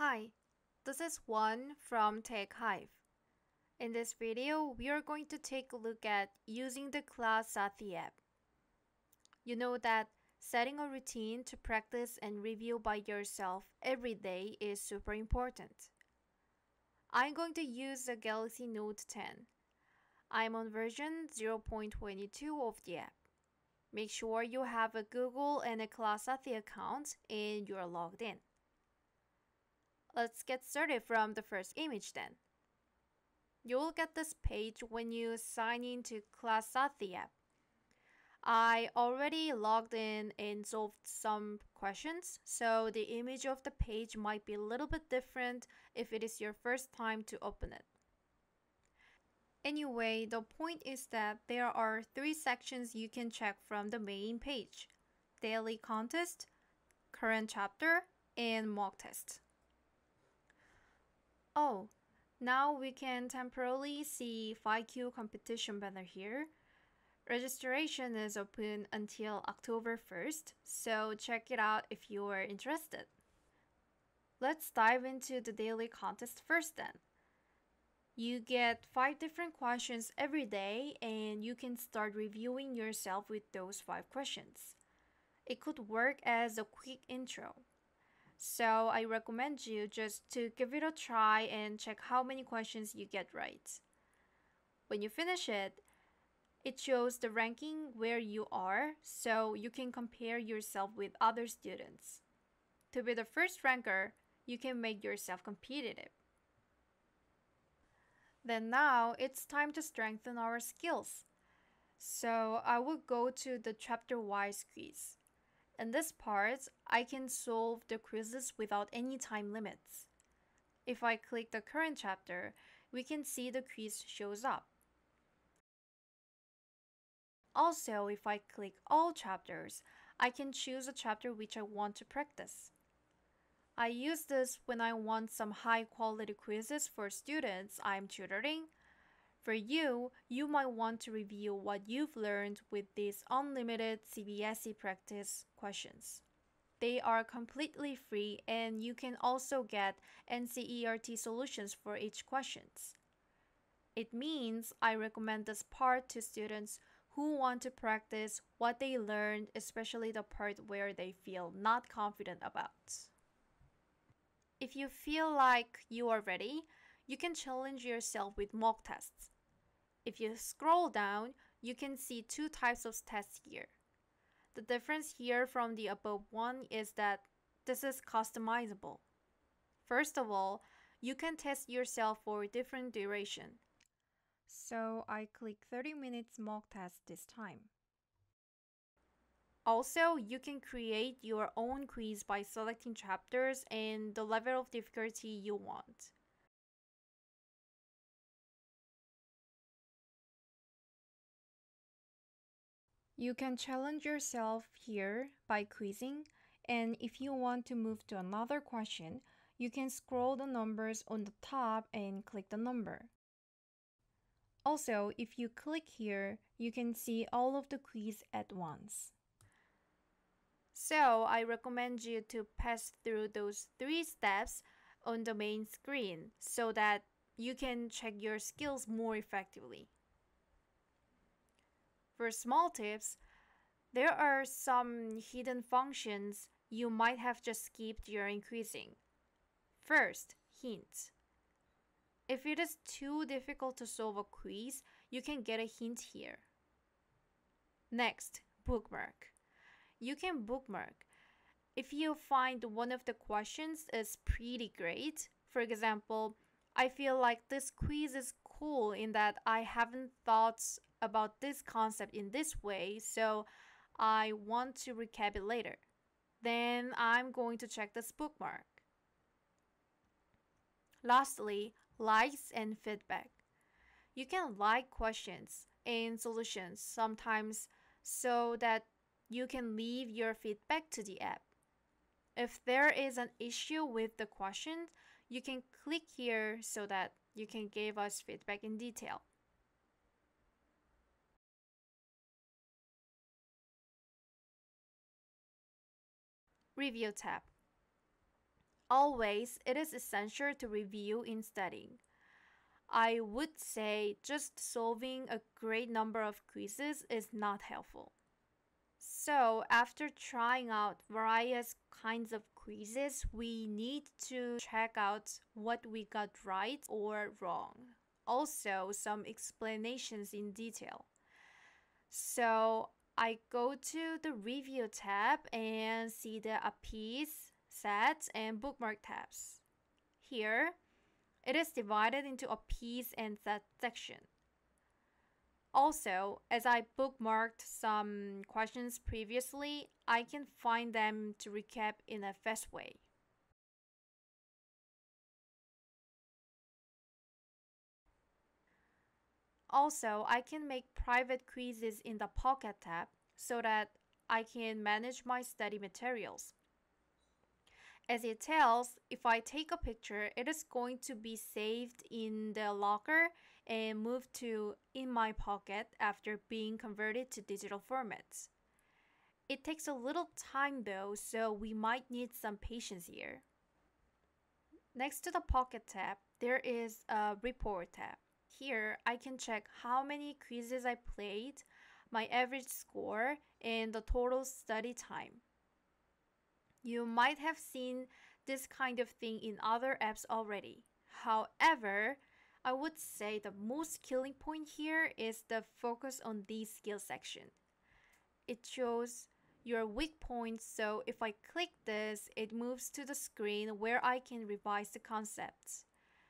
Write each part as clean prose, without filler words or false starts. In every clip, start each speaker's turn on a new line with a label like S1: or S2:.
S1: Hi, this is Juan from Tech Hive. In this video, we are going to take a look at using the Class Saathi app. You know that setting a routine to practice and review by yourself every day is super important. I'm going to use the Galaxy Note 10. I'm on version 0.22 of the app. Make sure you have a Google and a Class Saathi account and you're logged in. Let's get started from the first image then. You'll get this page when you sign into Class Saathi app. I already logged in and solved some questions, so the image of the page might be a little bit different if it is your first time to open it. Anyway, the point is that there are 3 sections you can check from the main page: daily contest, current chapter, and mock test. Oh, now we can temporarily see FIQ competition banner here. Registration is open until October 1st, so check it out if you are interested. Let's dive into the daily contest first then. You get 5 different questions every day and you can start reviewing yourself with those 5 questions. It could work as a quick intro. So I recommend you just to give it a try and check how many questions you get right. When you finish it, it shows the ranking where you are, so you can compare yourself with other students. To be the first ranker, you can make yourself competitive. Then now it's time to strengthen our skills. So I will go to the chapter-wise quiz. In this part, I can solve the quizzes without any time limits. If I click the current chapter, we can see the quiz shows up. Also, if I click all chapters, I can choose a chapter which I want to practice. I use this when I want some high-quality quizzes for students I'm tutoring. For you, you might want to review what you've learned with these unlimited CBSE practice questions. They are completely free and you can also get NCERT solutions for each questions. It means I recommend this part to students who want to practice what they learned, especially the part where they feel not confident about. If you feel like you are ready, you can challenge yourself with mock tests. If you scroll down, you can see 2 types of tests here. The difference here from the above one is that this is customizable. First of all, you can test yourself for different duration. So I click 30 minutes mock test this time. Also, you can create your own quiz by selecting chapters and the level of difficulty you want. You can challenge yourself here by quizzing, and if you want to move to another question, you can scroll the numbers on the top and click the number. Also, if you click here, you can see all of the quiz at once. So, I recommend you to pass through those 3 steps on the main screen so that you can check your skills more effectively. For small tips, there are some hidden functions you might have just skipped during quizzing. First, hint. If it is too difficult to solve a quiz, you can get a hint here. Next, bookmark. You can bookmark. If you find one of the questions is pretty great, for example, I feel like this quiz is cool in that I haven't thought about this concept in this way, so I want to recap it later. Then I'm going to check this bookmark. Lastly, likes and feedback. You can like questions and solutions sometimes so that you can leave your feedback to the app. If there is an issue with the question, you can click here so that you can give us feedback in detail. Review tab. Always, it is essential to review in studying. I would say just solving a great number of quizzes is not helpful. So, after trying out various kinds of quizzes, we need to check out what we got right or wrong. Also, some explanations in detail. So, I go to the review tab and see the appease, sets, and bookmark tabs. Here, it is divided into appease and set section. Also, as I bookmarked some questions previously, I can find them to recap in a fast way. Also, I can make private quizzes in the Pocket tab so that I can manage my study materials. As it tells, if I take a picture, it is going to be saved in the locker and moved to in my pocket after being converted to digital formats. It takes a little time though, so we might need some patience here. Next to the Pocket tab, there is a Report tab. Here, I can check how many quizzes I played, my average score, and the total study time. You might have seen this kind of thing in other apps already. However, I would say the most killing point here is the focus on these skills section. It shows your weak points, so if I click this, it moves to the screen where I can revise the concepts.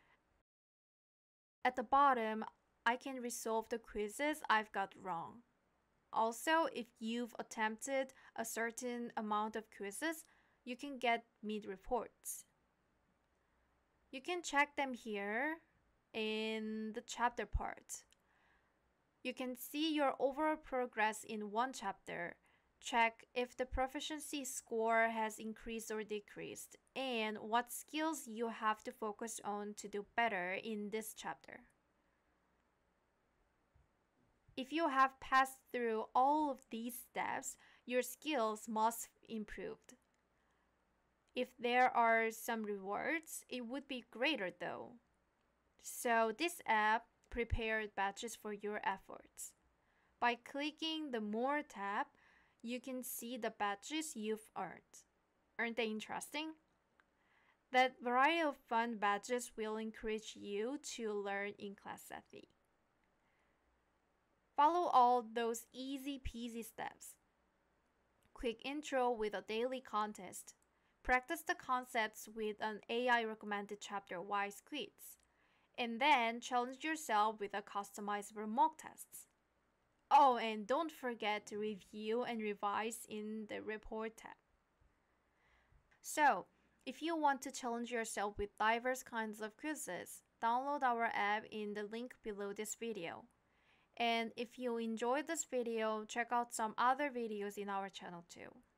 S1: At the bottom, I can resolve the quizzes I've got wrong. Also, if you've attempted a certain amount of quizzes, you can get mid-reports. You can check them here in the chapter part. You can see your overall progress in one chapter. Check if the proficiency score has increased or decreased, and what skills you have to focus on to do better in this chapter. If you have passed through all of these steps, your skills must have improved. If there are some rewards, it would be greater though. So this app prepared badges for your efforts. By clicking the More tab, you can see the badges you've earned. Aren't they interesting? That variety of fun badges will encourage you to learn in Class Saathi. Follow all those easy peasy steps. Quick intro with a daily contest. Practice the concepts with an AI recommended chapter-wise quiz. And then challenge yourself with a customizable mock tests. Oh, and don't forget to review and revise in the Report tab. So, if you want to challenge yourself with diverse kinds of quizzes, download our app in the link below this video. And if you enjoyed this video, check out some other videos in our channel too.